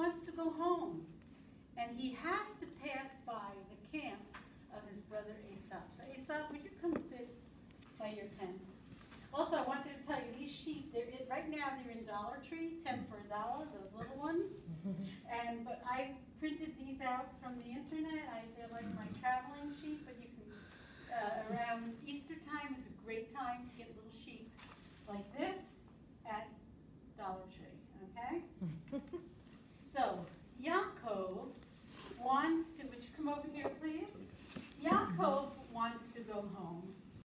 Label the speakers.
Speaker 1: wants to go home, and he has to pass by the camp of his brother Aesop. So Aesop, would you come sit by your tent? Also, I wanted to tell you, these sheep, right now they're in Dollar Tree, 10 for $1, those little ones. But I printed these out from the internet. They're like my traveling sheep, but you can, around Easter time is a great time to get little sheep like this at Dollar Tree, okay? So,